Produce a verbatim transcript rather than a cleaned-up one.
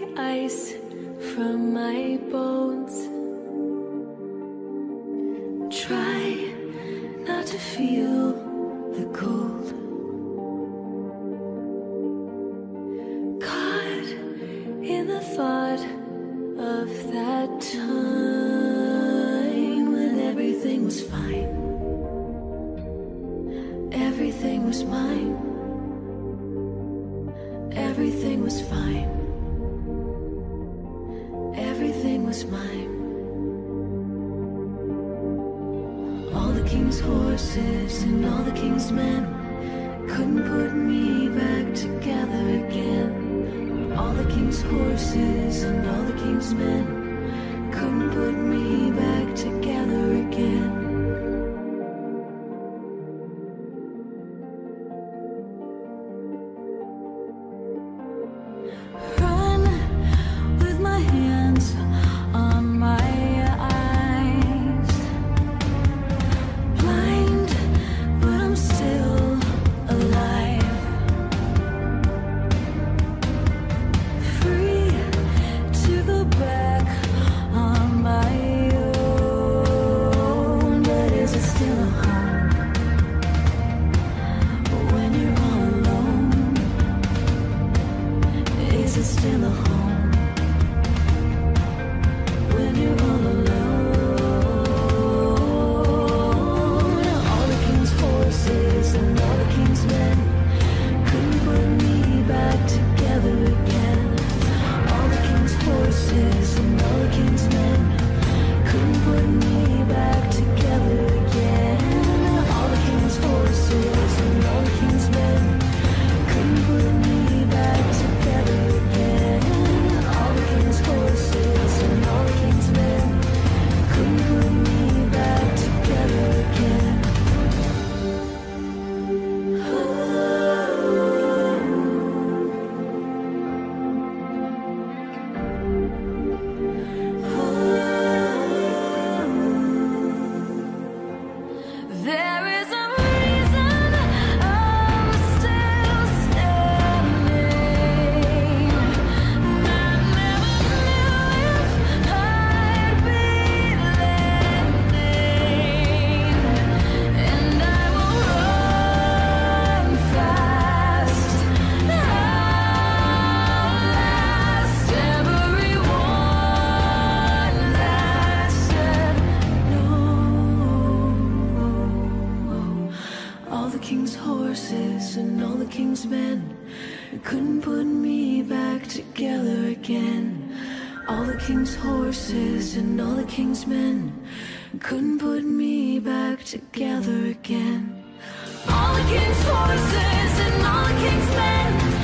ice from my bones. Try not to feel the cold. Caught in the thought of that time when everything was fine. Everything was mine. Everything was fine. Everything was mine. All the king's horses and all the king's men couldn't put me back together again. All the king's horses and all the king's men couldn't put me back together again. Run with my hands on my eyes. Blind, but I'm still alive. Free to go back on my own. But is it still a home when you're all alone? Is it still a home when you're all alone? All the king's horses and all the king's men couldn't put me back together again. All the king's horses and all the king's men couldn't put me back together again. All the king's horses and all the king's men couldn't put me back together again. All the king's horses and all the king's men couldn't put me back together again. There is a reason I'm still standing. I never knew if I'd be landing, and I will run fast. Outlast everyone that said no. All the king's horses and all the king's men couldn't put me back together again. All the king's horses and all the king's men couldn't put me back together again. All the king's horses and all the king's men